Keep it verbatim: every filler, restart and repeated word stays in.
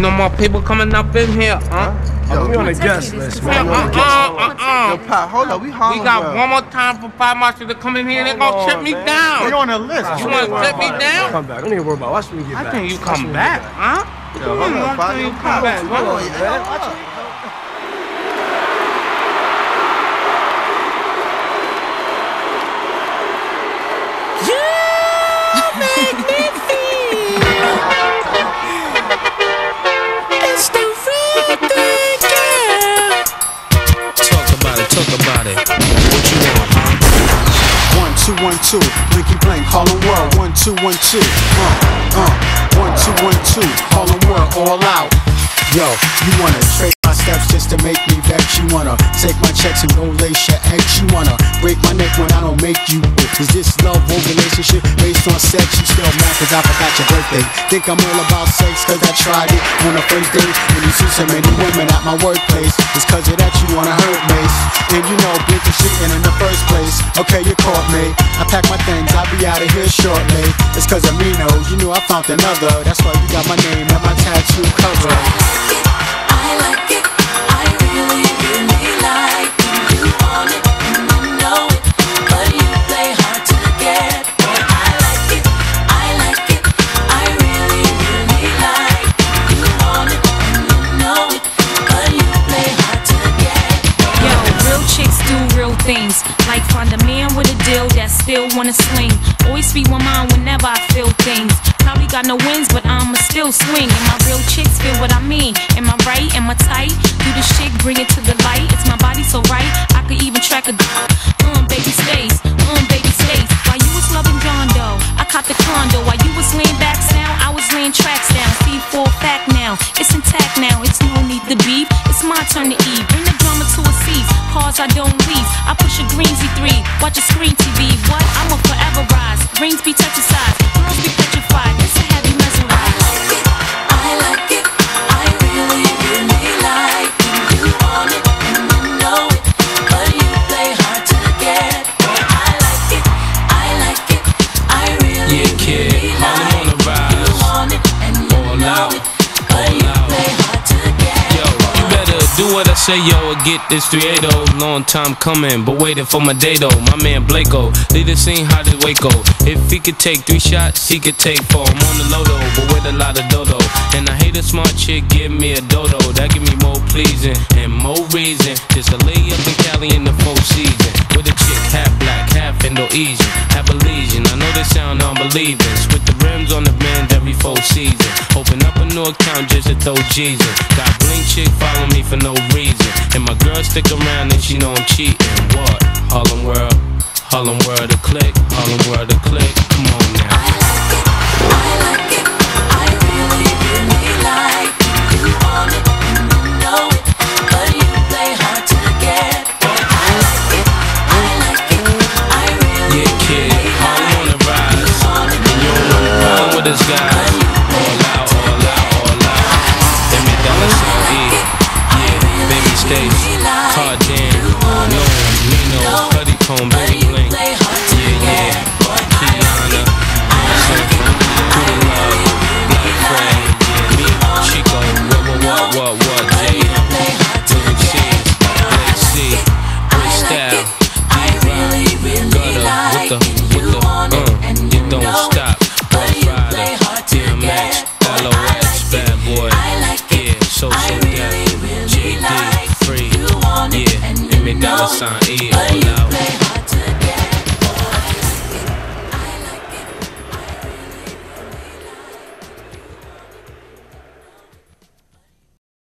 no more people coming up in here, huh? Yo, we on the guest list, man. Uh, uh, uh, uh. Yo, Pop, hold up, we Harlem We got World. one more time for Five Marshals to come in here. They're gonna shut me We down. on the list. You wanna shut me down? Come back. Don't even worry about it. Watch me get I back. think you Watch come me back, get huh? Yo, hold up, I Pop. think Yo, you Pop, come back. hold on, huh? man. Watch me. Talk about it. What you want, huh? One, two, one, two. Blinky blank, Harlem World. One, two, one, two. Uh, uh. One, two, one, two. Harlem World, all out. Yo, you wanna trade my steps just to make me vex? You wanna take my checks and go lace your ex? You wanna break my neck when I don't make you? Is this love or relationship based on sex? You still mad cause I forgot your birthday? Think I'm all about sex cause I tried it on the first date? When you see so many women at my workplace, it's cause of that you wanna hurt me. And you know, blinking shitting in the first place. Okay, you caught me. I pack my things, I'll be out of here shortly. It's cause of Reno, you knew I found another. That's why you got my name and my tattoo covered. I like it, I really, really like it. You want it, and you know it, but you play hard to get. I like it, I like it, I really, really like it. You want it, and you know it, but you play hard to get. Yo, real chicks do real things, like find a man with a deal that still wanna sling. Always speak my mind whenever I feel things. Probably got no wins, but I'ma still swing. And my real chicks feel what I mean. Am I right? Am I tight? Do the shit, bring it to the light. It's my body so right, I could even track a um, baby stays, um, baby stays. While you was loving John Doe, I caught the condo. While you was laying back sound, I was laying tracks down. C four fact now, it's intact now. It's no need to beef, it's my turn to eat. Bring the drama to a cease, cause I don't leave. I push a green Z three, watch a screen T V. What? I'ma forever rise. Rings be touching sides, girls be petrified. It's a heavy mesmerized. I like it, I really, really like it. You want it, and you know it, but you play hard to get. I like it, I like it, I really, Yeah, kid, really Harlem like on the it. rise. You want it, and you All know out, it, but all you out. play hard to get. Yo, you better do what I say, yo, or get this three eighty. Long time coming, but waiting for my day though. My man Blako, lead the scene hot as Waco. If he could take three shots, he could take four. I'm on the low though, but with a lot of dodo. And I hate a smart chick, give me a dodo. That give me more pleasing and more reason. Just a lay up in Cali in the full season. With a chick half black, half Indo-Asian, half a legion. I know they sound unbelieving. With the rims on the bend every full season. Open up a new account just to throw Jesus. Got bling chick follow me for no reason. And my girl stick around and she know I'm cheating. What? Harlem World, Harlem World a click, Harlem World a click. Come on now. I like it, I really, really like it. You want it, and you know it, but you play hard to get. I like it, I like it, I really, Yeah, kid, really Harlem on like the rise. it. You want it, And you don't wanna run with us guys. All out, all out, all out. Let me dollar sign E. Yeah, baby Stace, Cardan, no, Nino, Cuddy Comb, baby Blink.